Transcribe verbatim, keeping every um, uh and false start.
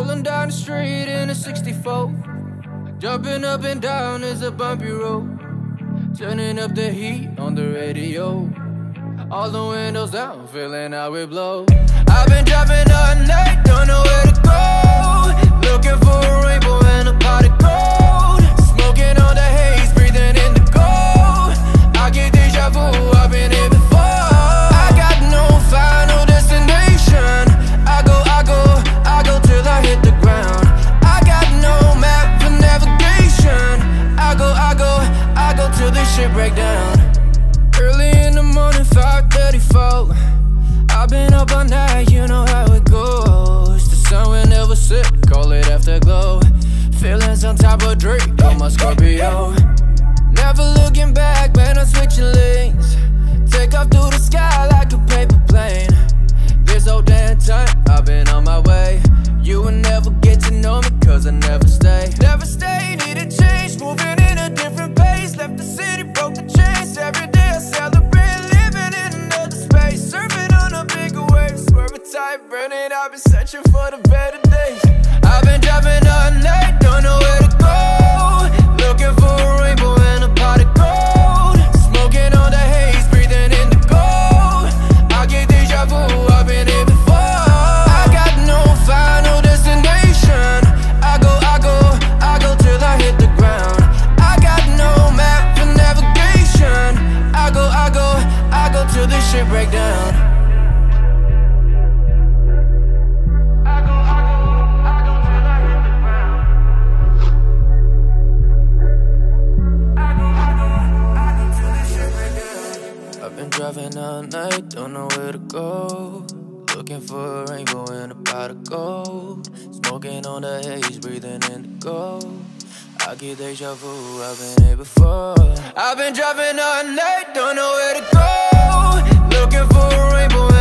Rolling down the street in a sixty-four. Jumping up and down is a bumpy road. Turning up the heat on the radio. All the windows down, feeling how it blows. I've been driving all night, don't know where to go. Looking for a rainbow and a pot of gold. Smoking on the haze, breathing in the gold. I get deja vu, I've been here before. I got no final destination. I go, I go, I go till I hit the ground. I got no map for navigation. I go, I go, I go till this shit break down. Early in the morning, five thirty-four. I've been up all night, you know how it goes. The sun will never set, call it afterglow. Feelings on top of Drake, on my Scorpio. Never looking back, man, I'm switching lanes. Take off through the sky like a paper plane. This whole damn time, I've been on my way. You will never get to know me, cause I never stay. Never stay, need a change, moving in a different pace. Left the city, broke the chains. Every day I celebrate, living in another space. Surfing on a bigger wave, swerving tight, burning. I've been searching for the better days. I've been driving all night, don't know where to go. Looking for a rainbow and a pot of gold. Smoking on the haze, breathing in the gold. I get deja vu, I've been here before. I got no final destination. I go, I go, I go till I hit the ground. I got no map for navigation. I go, I go, I go till this shit break down. Driving all night, don't know where to go. Looking for a rainbow and a pot of gold. Smoking on the haze, breathing in the gold. I get deja vu, I've been here before. I've been driving all night, don't know where to go. Looking for a rainbow